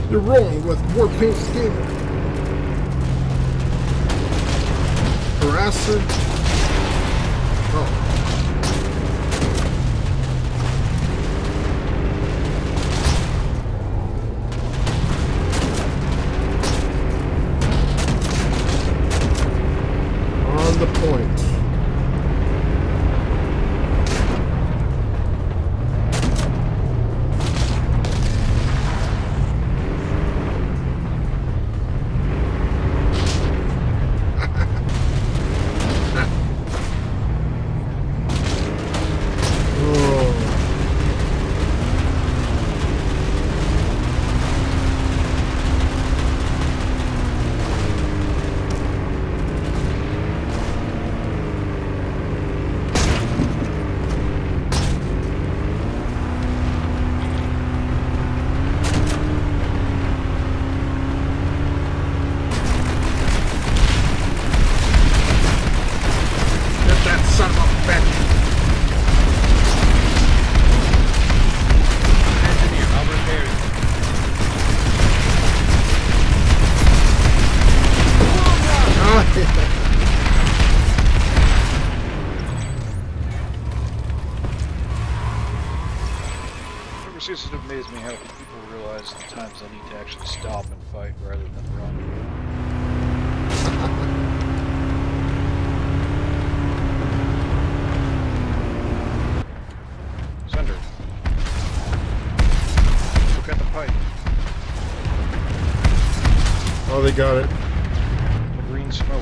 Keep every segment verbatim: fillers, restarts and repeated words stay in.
You're rolling with Warpaint Gamer. Harasser. Oh. On the point. It amazes me how people realize the times they need to actually stop and fight rather than run. Sender. Look at the pipe. Oh, they got it. The green smoke.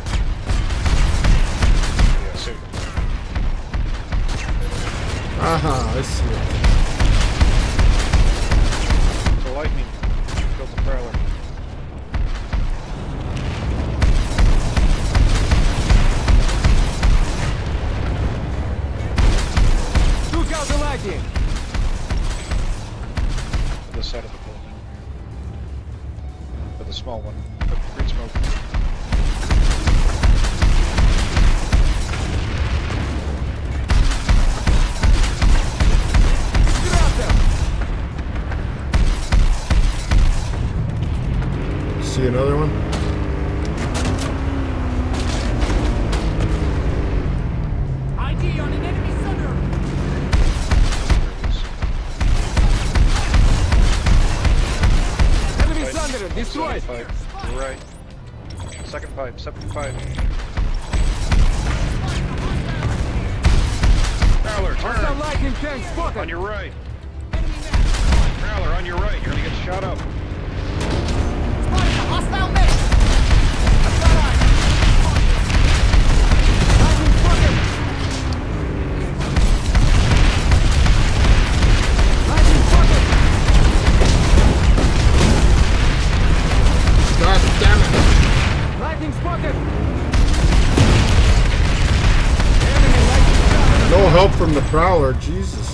Yeah, see. Aha, I see it. Lightning killed the prowler. Look out the lightning! The side of the building. But the small one. The green smoke. See another one? I D on an enemy Sunder! Enemy Sunder, destroyed! Pipe. You're right. Second pipe, second pipe. Prowler, turn! Hostile lightning tank spotted! On your right. Prowler, on your right. You're gonna get shot up. Hostile mate! Lightning spotted! Lightning spotted! God damn it! Lightning spotted! Enemy lightning spotted! No help from the Prowler, Jesus.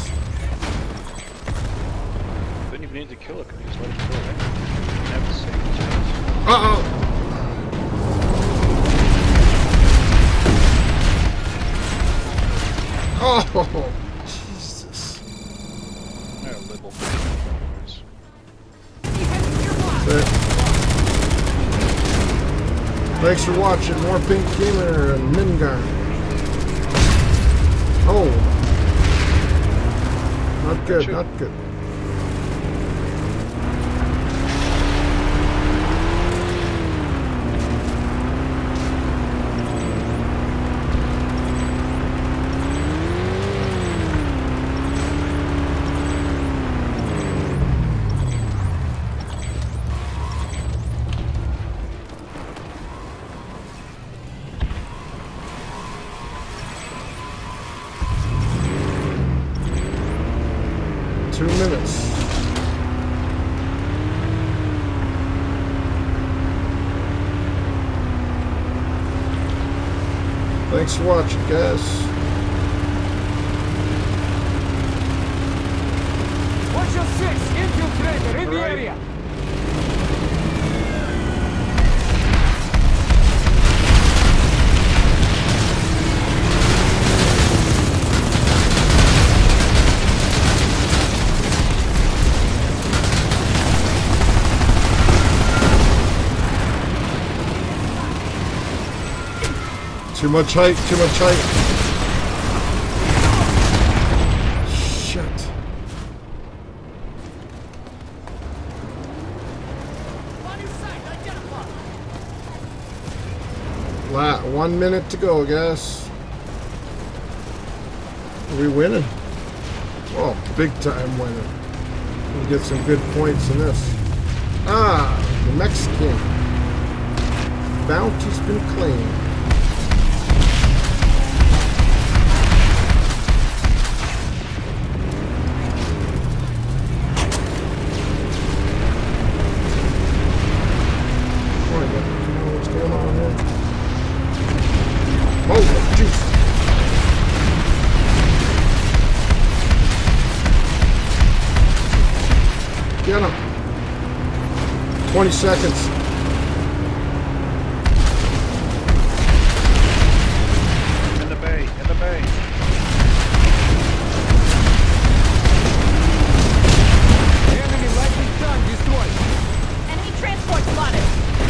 Didn't even need to kill it, because you just let it kill it. Have the same chance. Uh-oh! Oh, Jesus. Yeah, label. That's it. Thanks for watching. More Pink Gamer and Mingar. Oh. Not good, not good. Two minutes. Thanks for watching, guys. Watch your six! Infiltrator in the area! Too much height, too much height. Shit. La one minute to go, guys. Are we winning? Oh, big time winning. We'll get some good points in this. Ah, the Mexican. Bounty's been claimed. What's going on here? Oh, jeez. Get him. twenty seconds. In the bay, in the bay. Enemy lightning tank destroyed. Enemy transport spotted.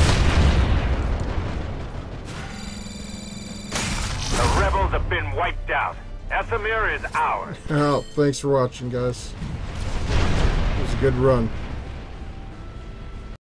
The rebels have been wiped out. Esamir is ours. Oh, thanks for watching, guys. It was a good run.